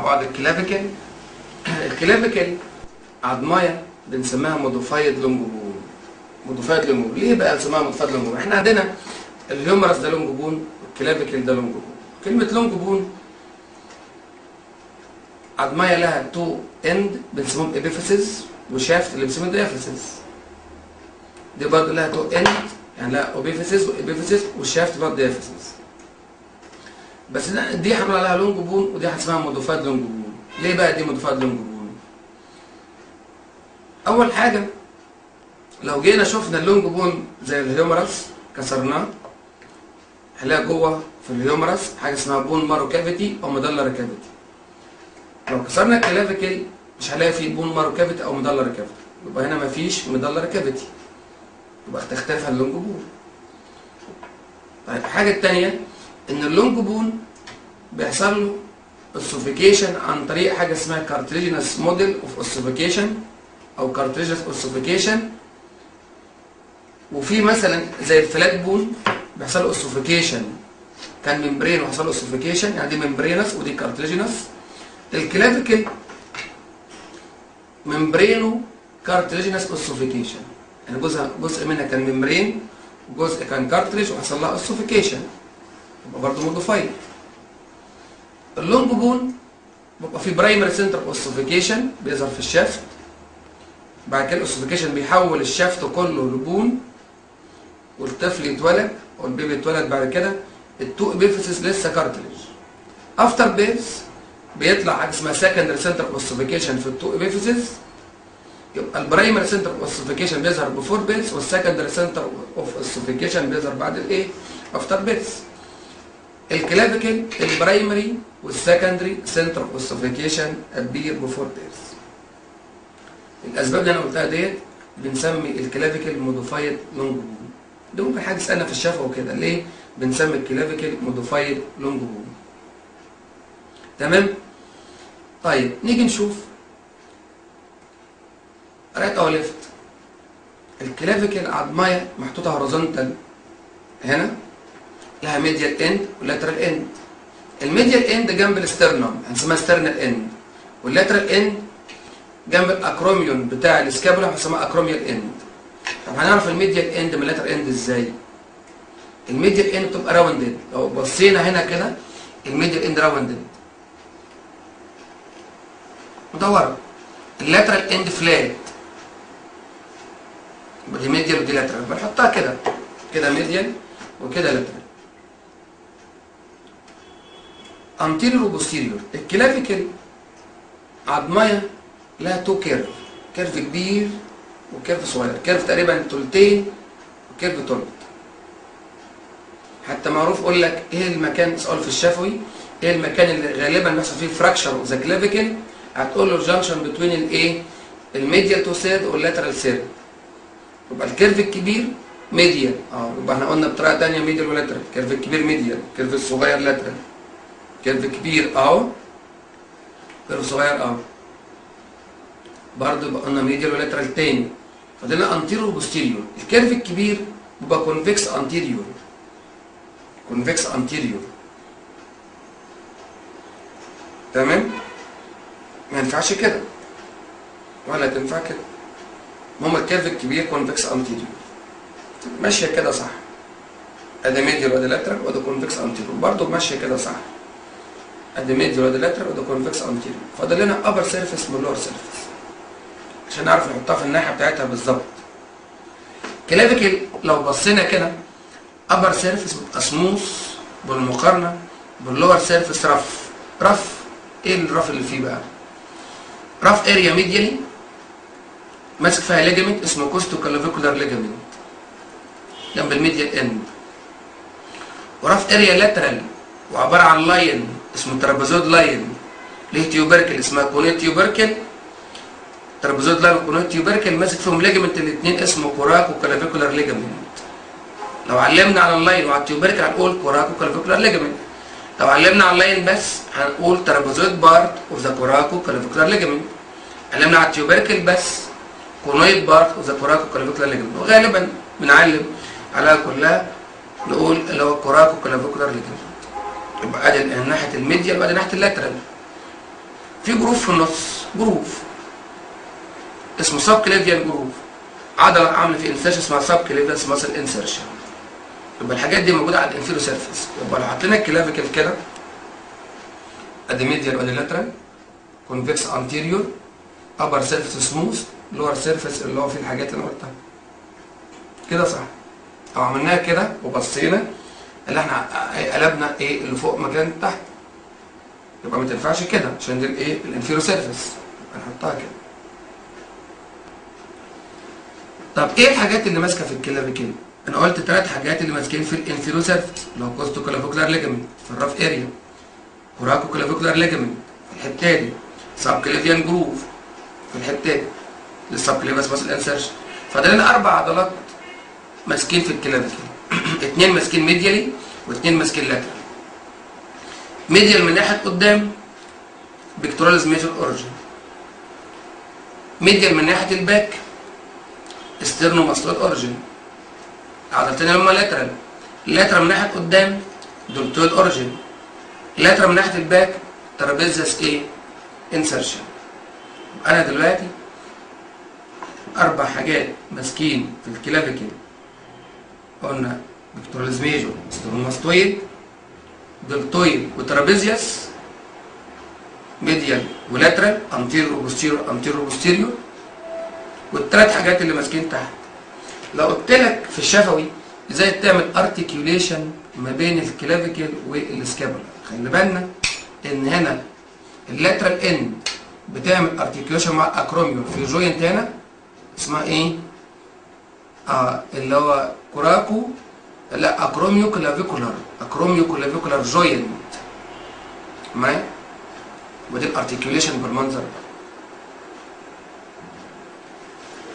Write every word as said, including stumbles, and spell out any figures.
بعض الكلافيكل. الكلافيكل عظمايه بنسميها موديفايد لونج بون. موديفايد لونج بون ليه بقى بنسميها موديفايد لونج بون؟ احنا عندنا الهيومرس ده لونج بون والكلافيكل ده لونج بون. كلمه لونج بون عظمايه لها تو اند بنسميهم ابيفيسز، وشافت اللي بنسميه ديافيسز. دي برضه لها تو اند يعني لها اوبيفيسز وابيفيسز، والشافت برضه ديافيسز. بس دي هنقول عليها لونج بون ودي هنسميها موديفايد لونج بون. ليه بقى دي موديفايد لونج بون؟ اول حاجه لو جينا شفنا اللونج بون زي الهيومرس كسرناه هنلاقي جوه في الهيومرس حاجه اسمها بون مارو كافيتي او مدلر كافيتي. لو كسرنا الكلافيكل مش هنلاقي فيه بون مارو كافيتي او مدلر كافيتي، يبقى هنا مفيش مدلر كافيتي، يبقى تختلف عن اللونج بون. طيب الحاجه الثانيه ان اللونج بون بيحصل له اوسيفيكيشن عن طريق حاجه اسمها كارتريجينس موديل اوف اوسيفيكيشن او كارتريجينس اوسيفيكيشن. وفي مثلا زي الفلات بون بيحصل له اوسيفيكيشن، كان ممبرين وحصل له اوسيفيكيشن، يعني دي ممبرينس ودي كارتريجينس. الكلافيكل ممبرينو كارتريجينس اوسيفيكيشن، يعني جزء جزء منها كان ممبرين وجزء كان كارتريج وحصل لها اوسيفيكيشن، يبقى برضه موديفايد. اللونج بون بيبقى في برايمري سنتر اوسيفيكيشن بيظهر في الشافت، بعد كده الاوسيفيكيشن بيحول الشافت كله لبون والطفل يتولد او البيبي يتولد. بعد كده التو ابيفيسز لسه كارتريج. افتر بيرث بيطلع حاجه اسمها سكندري سنتر اوسيفيكيشن في التو ابيفيسز، يبقى البرايمري سنتر اوسيفيكيشن بيظهر بفور بيرث والسكندري سنتر اوف اوسيفيكيشن بيظهر بعد الايه؟ افتر بيرث. الكلافيكل البرايمري والسكندري سنتر اوسيفيكيشن ابير بفور بيرث. الاسباب اللي انا قلتها ديت بنسمي الكلافيكل موديفايد لونج بون. ده ممكن حد يسالنا في الشفا وكده ليه بنسمي الكلافيكل موديفايد لونج بون. تمام؟ طيب نيجي نشوف رايت او ليفت. الكلافيكل عظمايه محطوطه هوريزونتال هنا، لها ميديال اند ولاترال اند. الميديال اند جنب الاسترنم هنسميها سترنال اند، واللاترال اند جنب الاكروميون بتاع الاسكابولا هنسميها اكروميال اند. طب هنعرف الميديال اند من اللاترال اند ازاي؟ الميديال اند بتبقى راوندد، لو بصينا هنا كده الميديال اند راوندد مدوره. اللاترال اند فلات، يبقى دي ميديال ودي لاترال، بنحطها كده كده ميديال وكده لاترال. انتيريور وبوستيريور. الكلافيكل عظمايه لها تو كيرف، كيرف كبير وكيرف صغير، كيرف تقريبا تلتين وكيرف تلت. حتى معروف يقول لك ايه المكان، سؤال في الشفوي ايه المكان اللي غالبا بيحصل فيه فراكشر اوف ذا كلافيكل؟ هتقول له الجنكشن بتوين الايه؟ الميديال تو سيرد واللاترال سيرد. يبقى الكيرف الكبير ميديال، اه يبقى احنا قلنا بطريقه ثانيه ميديال ولاترال. الكيرف الكبير ميديال، الكيرف الصغير لاترال. كيرف كبير اهو، كيرف صغير اهو، برضه يبقى قلنا ميديال ولاترال تاني. فضلنا انتيريور وبوستيريور. الكيرف الكبير بيبقى كونفكس انتيريور، كونفكس انتيريور. تمام؟ ما ينفعش كده ولا تنفع كده. المهم الكيرف الكبير كونفكس انتيريور ماشيه كده صح. ادي ميديال وادي لاترال وادي كونفكس انتيريور، برضه ماشيه كده صح. ادي ميديال وادي لاترال وادي كونفكس انتيريور. فاضل لنا ابر سيرفيس من لور سيرفيس عشان نعرف نحطها في الناحيه بتاعتها بالظبط. كلافيكل لو بصينا كده ابر سيرفيس بيبقى سموث بالمقارنه باللور سيرفيس رف. رف ايه الرف اللي فيه بقى؟ رف اريا ميديالي ماسك فيها ليجامنت اسمه كوستو كلافيكولار ليجامنت جنب الميديال اند. ورف اريا لاترال وعباره عن لاين اسمه ترابيزود لاين، ليه تيوبركل اسمها كونيت تيوبركل. ترابيزود لاين وكونيت تيوبركل ماسك فيهم ليجامنت الاثنين اسمه كوراكو كلافيكولار ليجامنت. لو علمنا على اللاين وعلى التيوبركل هنقول كوراكو كلافيكولار ليجامنت. لو علمنا على اللاين بس هنقول ترابيزود بارت اوف ذا كوراكو كلافيكولار ليجامنت. علمنا على التيوبركل بس كونويد بارت اوف ذا كوراكو كلافيكولار ليجامنت. وغالبا بنعلم عليها كلها نقول اللي هو كوراكو كلافيكولار ليجامنت. يبقى ادي ناحيه الميديال وادي ناحيه اللاترال. في جروف في النص، جروف اسمه سب كليفيان جروف، عضله عامله في انسيرشن اسمها سب كليفيان ماسل انسيرشن. يبقى الحاجات دي موجوده على الانفيرو سيرفيس. يبقى لو حطينا الكلافيكل كده ادي ميديال وادي لاترال، كونفكس انتيريور، ابر سيرفيس سموث، لور سيرفيس اللي هو فيه الحاجات اللي انا قلتها كده صح. او عملناها كده وبصينا اللي احنا قلبنا ايه اللي فوق مكان تحت، يبقى ما تنفعش كده عشان دي الايه الانفيرو سيرفيس، هنحطها كده. طب ايه الحاجات اللي ماسكه في الكلافيكل؟ انا قلت ثلاث حاجات اللي ماسكين في الانفيرو سيرفيس، اللي هو كوستو كلافيكولار ليجامنت في الراف اريا، كوراكو كلافيكولار ليجامنت في الحته دي، سب كليفيان جروف في الحته دي للسب كليفاس ماسل انسرشن. فاضل لنا اربع عضلات ماسكين في الكلافيكل اثنين ماسكين ميديالي واثنين ماسكين لاترال. ميديال من ناحيه قدام بيكتوراليز ميجور اوريجين، ميديال من ناحيه الباك استرنو ماستويد اوريجين. عضلتين اللي هما لاترال، لاترال من ناحيه قدام دولتويد اوريجين، لاترال من ناحيه الباك ترابيزيوس ايه انسرشن. انا دلوقتي اربع حاجات ماسكين في الكلافيكل، قلنا بيكتوراليز ميجور، سترونوماستويد، دلتويد وترابيزيوس، ميديال ولاترال، انتيريور وبوستيريور انتيريور وبوستيريور، والثلاث حاجات اللي ماسكين تحت. لو قلت لك في الشفوي ازاي تعمل ارتكيوليشن ما بين الكلافيكل والسكابولا، خلي بالنا ان هنا اللاترال اند بتعمل ارتكيوليشن مع الاكروميو في جوينت هنا اسمها ايه؟ اه اللي هو كوراكو لا اكروميو كلافيكولار، اكروميو كلافيكولار جوينت معايا، ودي الارتكيوليشن بالمنظر ده.